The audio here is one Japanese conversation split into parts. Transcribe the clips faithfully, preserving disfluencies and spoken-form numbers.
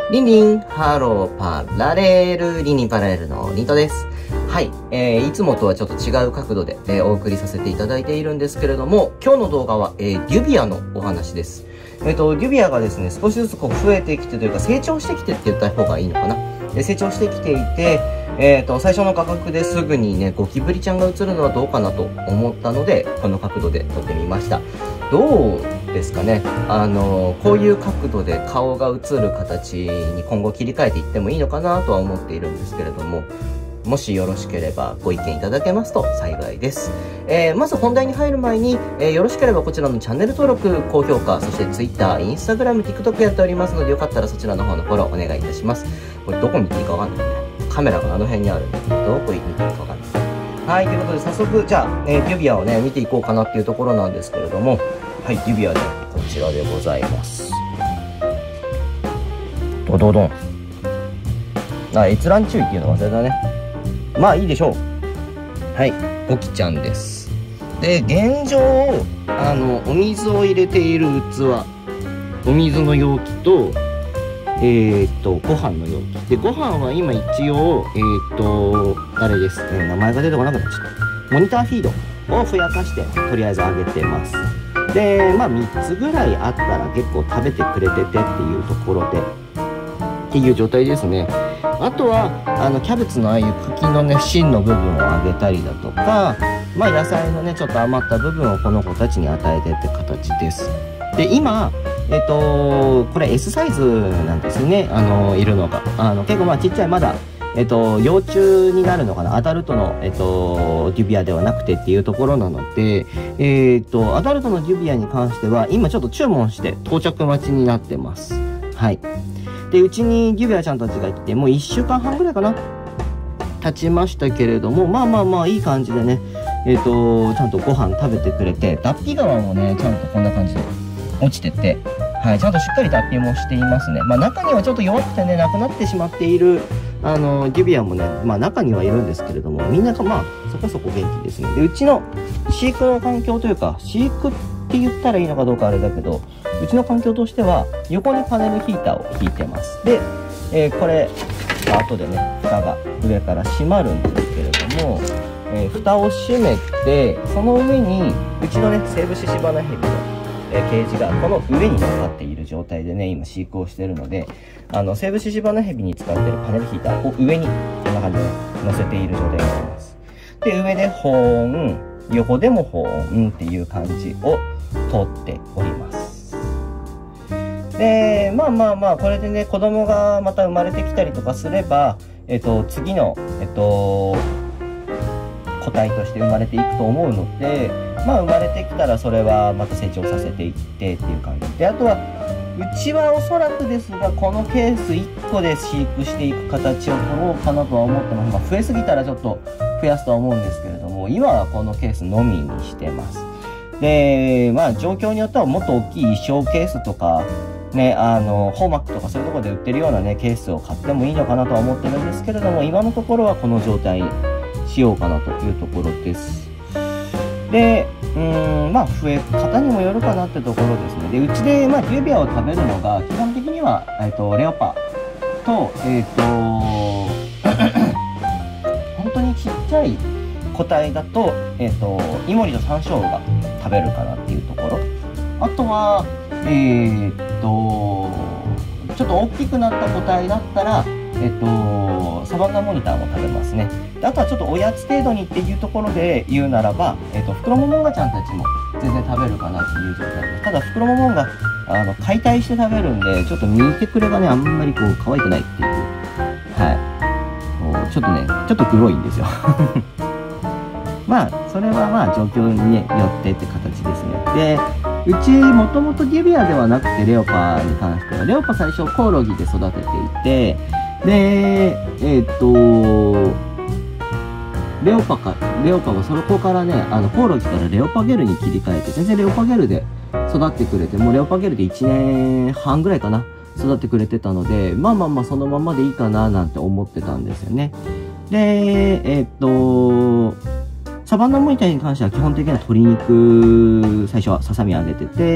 リンリン、ハローパラレル、リンリンパラレルのリントです。はい、えー、いつもとはちょっと違う角度で、えー、お送りさせていただいているんですけれども、今日の動画は、えー、デュビアのお話です。えっと、デュビアがですね、少しずつこう増えてきてというか、成長してきてって言った方がいいのかな。えー、成長してきていて、えっと、最初の価格ですぐにね、ゴキブリちゃんが映るのはどうかなと思ったので、この角度で撮ってみました。どうですかね。あの、こういう角度で顔が映る形に今後切り替えていってもいいのかなとは思っているんですけれども、もしよろしければご意見いただけますと幸いです。えー、まず本題に入る前に、えー、よろしければこちらのチャンネル登録、高評価、そして Twitter、Instagram、TikTok やっておりますので、よかったらそちらの方のフォローお願いいたします。これどこ見ていいかわかんないね。カメラがあの辺にあるんで、どこ見ていいかわかんない。はい、ということで早速、じゃあ、えー、デュビアをね、見ていこうかなっていうところなんですけれども、はい、デュビアね、こちらでございます。ドドドン。あ、閲覧注意っていうの忘れたね。まあいいでしょう。はい、ゴキちゃんです。で、現状、あの、お水を入れている器、お水の容器と、えー、っと、ご飯の容器。で、ご飯は今一応、えー、っと、あれです、えー。名前が出てこなくなっちゃった。モニターフィードをふやかして、とりあえずあげてます。で、まあみっつぐらいあったら結構食べてくれててっていうところで、っていう状態ですね。あとは、あの、キャベツのああいう茎のね、芯の部分をあげたりだとか、まあ野菜のね、ちょっと余った部分をこの子たちに与えてって形です。で、今、えっと、これ エス サイズなんですね、あの、いるのが。あの、結構まあちっちゃい、まだ、えっと、幼虫になるのかな、アダルトの、えっと、デュビアではなくてっていうところなので、えっと、アダルトのデュビアに関しては、今ちょっと注文して到着待ちになってます。はい。で、うちにデュビアちゃんたちが来て、もういっしゅうかんはんぐらいかな経ちましたけれども、まあまあまあ、いい感じでね、えっと、ちゃんとご飯食べてくれて、脱皮皮もね、ちゃんとこんな感じで落ちてて、はい、ちゃんとしっかり脱皮もしていますね。まあ中にはちょっと弱くてね、亡くなってしまっている、あの、デュビアもね、まあ中にはいるんですけれども、みんながまあ、そこそこ元気ですね。で、うちの飼育の環境というか、飼育って言ったらいいのかどうかあれだけど、うちの環境としては、横にパネルヒーターを引いてます。で、えー、これ、後でね、蓋が上から閉まるんですけれども、えー、蓋を閉めて、その上に、うちのね、セイブシシバナヘビの、えー、ケージがこの上に乗っかっている状態でね、今飼育をしているので、あの、セイブシシバナヘビに使っているパネルヒーターを上に、こんな感じで乗せている状態になります。で、上で保温、横でも保温っていう感じを通っております。で、まあまあまあ、これでね、子供がまた生まれてきたりとかすれば、えっと、次の、えっと、個体として生まれていくと思うので、まあ生まれてきたらそれはまた成長させていってっていう感じで、あとは、うちはおそらくですが、このケースいっこで飼育していく形を取ろうかなとは思ってます。まあ増えすぎたらちょっと増やすとは思うんですけれども、今はこのケースのみにしてます。で、まあ状況によってはもっと大きい衣装ケースとか、ね、あの、ホーマックとかそういうところで売ってるようなね、ケースを買ってもいいのかなとは思ってるんですけれども、今のところはこの状態にしようかなというところです。で、うーん、まあ、増え方にもよるかなってところですね。で、うちで、まあ、デュビアを食べるのが、基本的には、えっと、レオパと、えっと、本当にちっちゃい個体だと、えっと、イモリとサンショウが食べるかなっていうところ。あとは、えー、っと、ちょっと大きくなった個体だったら、えっと、サバンナモニターも食べますね。であとはちょっとおやつ程度にっていうところで言うならば、えっと、フクロモモンガちゃんたちも全然食べるかなっていう状態です。ただ、フクロモモンガ、あの、解体して食べるんで、ちょっと見てくれがね、あんまりこう、可愛くないっていう。はい。こうちょっとね、ちょっと黒いんですよ。まあ、それはまあ、状況に、ね、よってって形ですね。で、うち、もともとデュビアではなくて、レオパに関しては、レオパ最初コオロギで育てていて、で、えっと、レオパか、レオパがそこからね、あの、コオロギからレオパゲルに切り替えて、全然レオパゲルで育ってくれて、もうレオパゲルでいちねんはんぐらいかな、育ってくれてたので、まあまあまあ、そのままでいいかな、なんて思ってたんですよね。で、えっと、サバンナモニターに関しては基本的には鶏肉、最初はささみ揚げてて、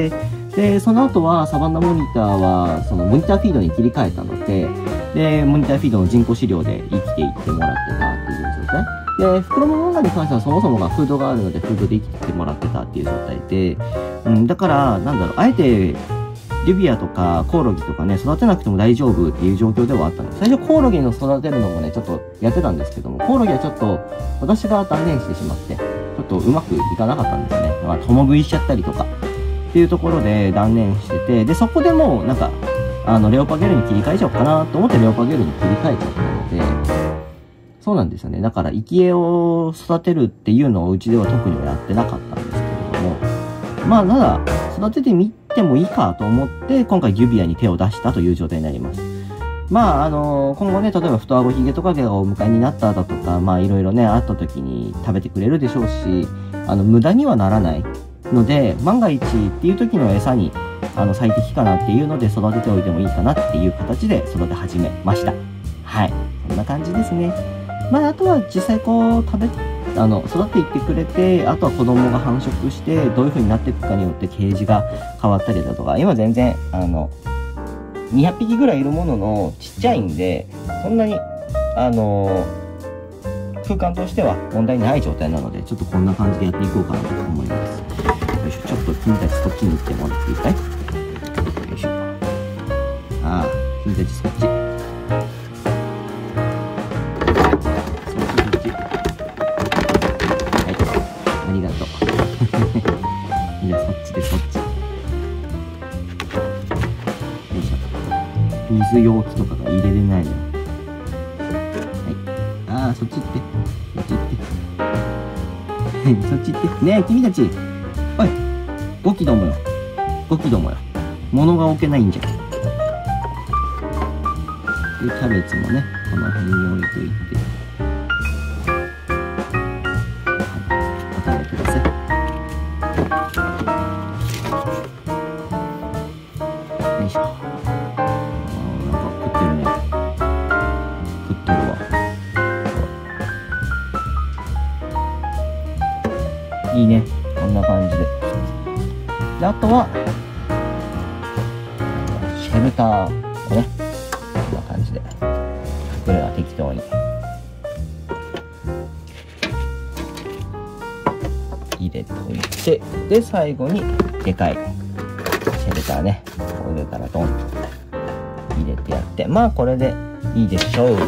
で、その後はサバンナモニターは、そのモニターフィードに切り替えたので、で、モニターフィードの人工飼料で生きていってもらってたっていう状態。で、袋のモンガに関してはそもそもがフードがあるので、フードで生きてってもらってたっていう状態で、うん、だから、なんだろう、あえて、リビアとかコオロギとかね、育てなくても大丈夫っていう状況ではあったんです。最初コオロギの育てるのもね、ちょっとやってたんですけども、コオロギはちょっと私が断念してしまって、ちょっとうまくいかなかったんですよね。まあ、共食いしちゃったりとか、っていうところで断念してて、で、そこでもうなんか、あの、レオパゲルに切り替えちゃおうかなと思ってレオパゲルに切り替えちゃったので、そうなんですよね。だから、生き餌を育てるっていうのをうちでは特にはやってなかったんですけれども、まあ、ただ、育ててみてもいいかと思って、今回ギュビアに手を出したという状態になります。まあ、あのー、今後ね、例えば太あごヒゲトカゲがお迎えになっただとか、まあ、いろいろね、あった時に食べてくれるでしょうし、あの、無駄にはならないので、万が一っていう時の餌に、あの、最適かなっていうので育てておいてもいいかなっていう形で育て始めました。はい。こんな感じですね。まあ、あとは実際こう、食べ、あの、育っていってくれて、あとは子供が繁殖して、どういう風になっていくかによってケージが変わったりだとか、今全然、あの、にひゃくぴきぐらいいるもののちっちゃいんで、そんなに、あの、空間としては問題ない状態なので、ちょっとこんな感じでやっていこうかなと思います。よいしょ、ちょっと君たちそっちに行ってもらっていいかい？よいしょ。ああ、君たちそっち。ありがとう。じゃあそっちでそっち。よいしょ。水容器とかが入れれないのよ。はい。ああ、そっち行って。そっち行って。そっち行って。ねえ、君たち。おい。ゴキどもよ。ゴキどもよ。物が置けないんじゃん。で、キャベツもね、この辺に置いといて。いいね。こんな感じで。で、あとは、シェルターをね、こんな感じで。これは適当に。入れておいて、で、最後に、でかい、シェルターね、上からドンと入れてやって、まあ、これでいいでしょう。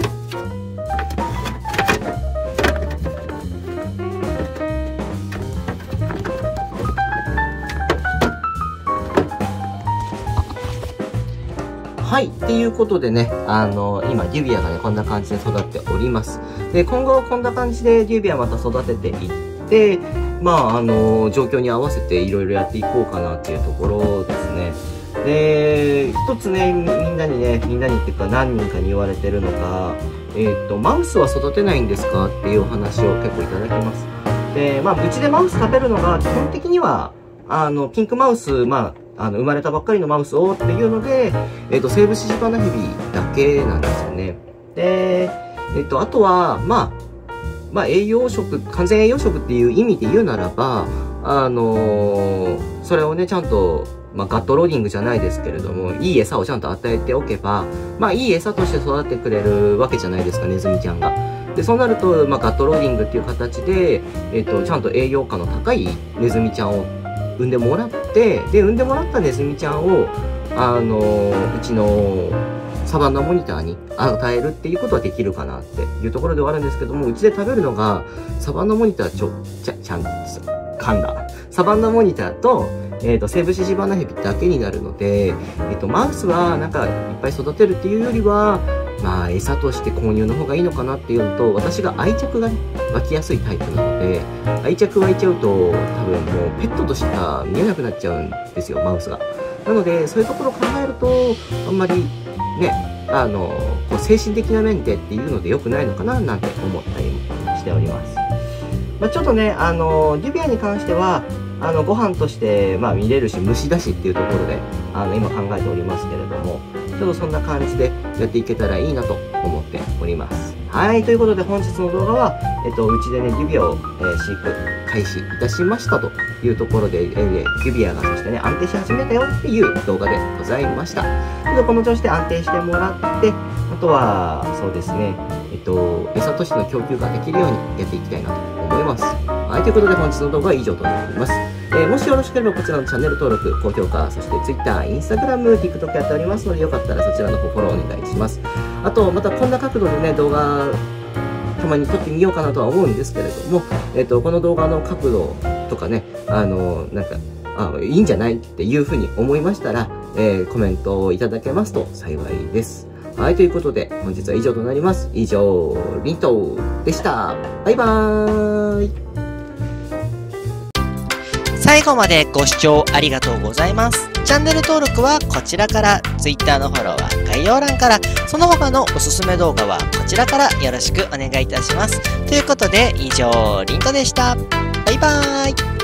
はい。っていうことでね、あの、今、デュビアがね、こんな感じで育っております。で、今後こんな感じでデュビアまた育てていって、まあ、あの、状況に合わせていろいろやっていこうかなっていうところですね。で、一つね、みんなにね、みんなにっていうか何人かに言われてるのが、えっと、マウスは育てないんですかっていうお話を結構いただきます。で、まあ、うちでマウス食べるのが基本的には、あの、ピンクマウス、まあ、あの、生まれたばっかりのマウスをっていうので、えっと、セイブシジパナヘビだけなんですよね。で、えっと、あとは、まあ、まあ、栄養食、完全栄養食っていう意味で言うならば、あのー、それをね、ちゃんと、まあ、ガットローディングじゃないですけれども、いい餌をちゃんと与えておけば、まあ、いい餌として育ってくれるわけじゃないですか、ネズミちゃんが。で、そうなると、まあ、ガットローディングっていう形で、えっと、ちゃんと栄養価の高いネズミちゃんを産んでもらって、で、産んでもらったネズミちゃんを、あのー、うちのサバンナモニターに与えるっていうことはできるかなっていうところではあるんですけども、うちで食べるのが、サバンナモニターちょ、ちゃ、ちゃん、噛んだ。サバンナモニターと、えっと、セイブシジバナヘビだけになるので、えっと、マウスはなんかいっぱい育てるっていうよりは、まあ、餌として購入の方がいいのかなっていうのと、私が愛着が、ね、湧きやすいタイプなので、愛着湧いちゃうと、多分もうペットとしか見えなくなっちゃうんですよ、マウスが。なので、そういうところを考えると、あんまり、ね、あの、こう精神的な面でっていうので良くないのかななんて思ったりもしております。まあ、ちょっとね、あの、デュビアに関しては、あの、ご飯として、まあ見れるし、虫だしっていうところで、あの、今考えておりますけれども、ちょっとそんな感じでやっていけたらいいなと思っております。はい、ということで本日の動画は、えっと、うちでね、デュビアを、えー、飼育、 開始いたしましたというところで、えー、指輪がそしてね、安定し始めたよっていう動画でございました。でこの調子で安定してもらって、あとは、そうですね、えっと、餌としての供給ができるようにやっていきたいなと思います。はい、ということで本日の動画は以上となります。えー、もしよろしければこちらのチャンネル登録、高評価、そして Twitter、Instagram、TikTok やっておりますので、よかったらそちらの方フォローお願いします。あと、またこんな角度でね、動画、たまに撮ってみようかなとは思うんですけれども、えっと、この動画の角度とかね、あの、なんか、あ、いいんじゃないっていうふうに思いましたら、えー、コメントをいただけますと幸いです。はい、ということで、本日は以上となります。以上、リントでした。バイバーイ。 最後までご視聴ありがとうございます。チャンネル登録はこちらから、Twitter のフォローは概要欄から、その他のおすすめ動画はこちらからよろしくお願いいたします。ということで、以上、リントでした。バイバーイ。